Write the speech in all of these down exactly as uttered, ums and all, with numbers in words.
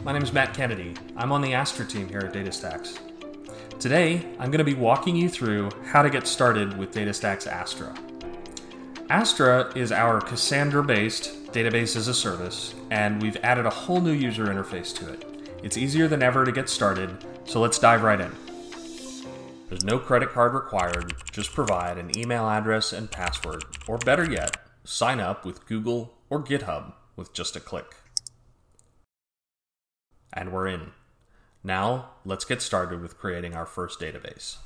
my name is Matt Kennedy. I'm on the Astra team here at DataStax. Today, I'm going to be walking you through how to get started with DataStax Astra. Astra is our Cassandra-based database as a service, and we've added a whole new user interface to it. It's easier than ever to get started, so let's dive right in. There's no credit card required, just provide an email address and password, or better yet, sign up with Google or GitHub with just a click. And we're in. Now, let's get started with creating our first database.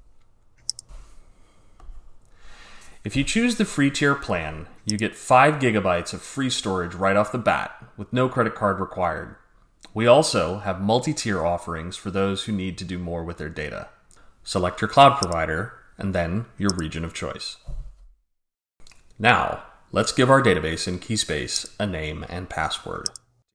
If you choose the free tier plan, you get five gigabytes of free storage right off the bat, with no credit card required. We also have multi-tier offerings for those who need to do more with their data. Select your cloud provider, and then your region of choice. Now, let's give our database in Keyspace a name and password.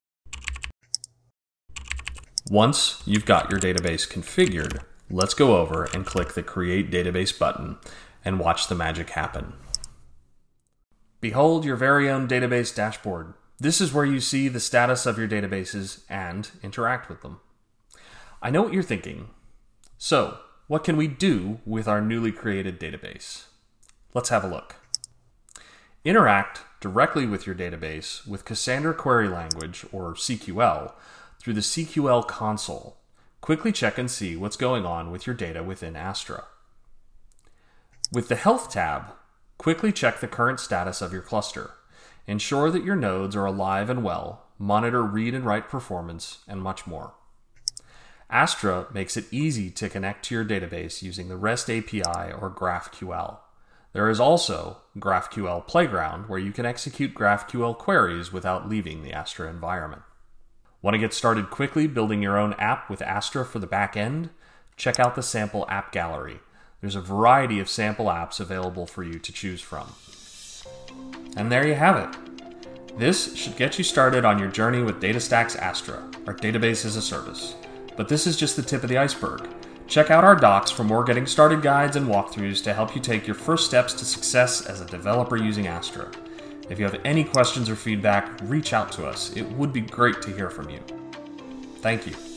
Once you've got your database configured, let's go over and click the Create Database button and watch the magic happen. Behold your very own database dashboard. This is where you see the status of your databases and interact with them. I know what you're thinking. So, what can we do with our newly created database? Let's have a look. Interact directly with your database with Cassandra Query Language, or C Q L, through the C Q L console. Quickly check and see what's going on with your data within Astra. With the Health tab, quickly check the current status of your cluster. Ensure that your nodes are alive and well, monitor read and write performance, and much more. Astra makes it easy to connect to your database using the REST A P I or GraphQL. There is also GraphQL Playground, where you can execute GraphQL queries without leaving the Astra environment. Want to get started quickly building your own app with Astra for the back end? Check out the sample app gallery. There's a variety of sample apps available for you to choose from. And there you have it. This should get you started on your journey with DataStax Astra, our database as a service. But this is just the tip of the iceberg. Check out our docs for more getting started guides and walkthroughs to help you take your first steps to success as a developer using Astra. If you have any questions or feedback, reach out to us. It would be great to hear from you. Thank you.